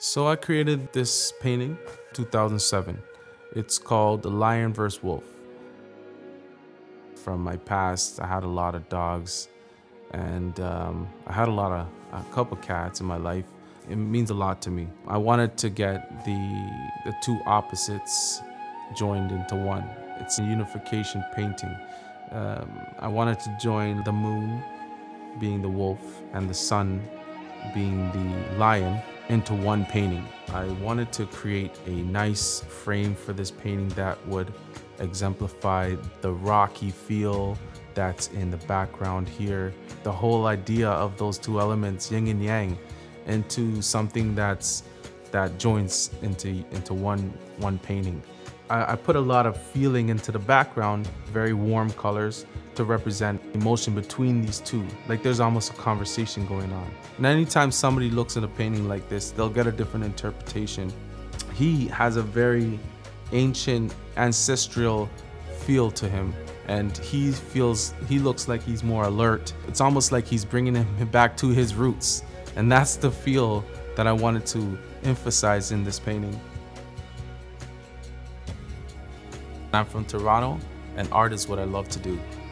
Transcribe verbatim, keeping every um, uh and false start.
So I created this painting two thousand seven. It's called The Lion versus Wolf. From my past, I had a lot of dogs, and um, I had a lot of, a couple cats in my life. It means a lot to me. I wanted to get the, the two opposites joined into one. It's a unification painting. Um, I wanted to join the moon, being the wolf, and the sun, being the lion, into one painting. I wanted to create a nice frame for this painting that would exemplify the rocky feel that's in the background here. The whole idea of those two elements, yin and yang, into something that's that joins into into one one painting. I, I put a lot of feeling into the background, very warm colors to represent emotion between these two. Like there's almost a conversation going on. And anytime somebody looks at a painting like this, they'll get a different interpretation. He has a very ancient, ancestral feel to him, and he feels, he looks like he's more alert. It's almost like he's bringing him back to his roots. And that's the feel that I wanted to emphasize in this painting. I'm from Toronto, and art is what I love to do.